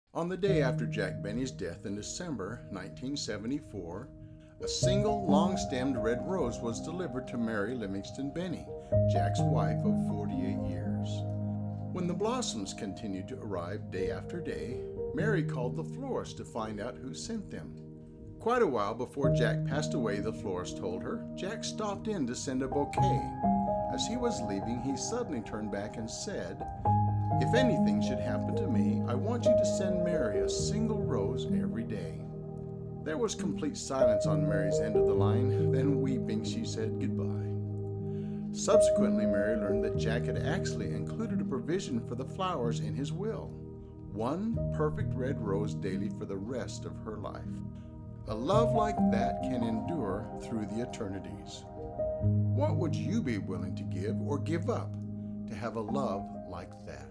On the day after Jack Benny's death in December 1974, a single long-stemmed red rose was delivered to Mary Livingstone Benny, Jack's wife of 48 years. When the blossoms continued to arrive day after day, Mary called the florist to find out who sent them. Quite a while before Jack passed away, the florist told her, Jack stopped in to send a bouquet. As he was leaving, he suddenly turned back and said, "If anything should happen to me, I want you to send Mary a single rose every day." There was complete silence on Mary's end of the line. Then, weeping, she said goodbye. Subsequently, Mary learned that Jack had actually included a provision for the flowers in his will. One perfect red rose daily for the rest of her life. A love like that can endure through the eternities. What would you be willing to give or give up to have a love like that?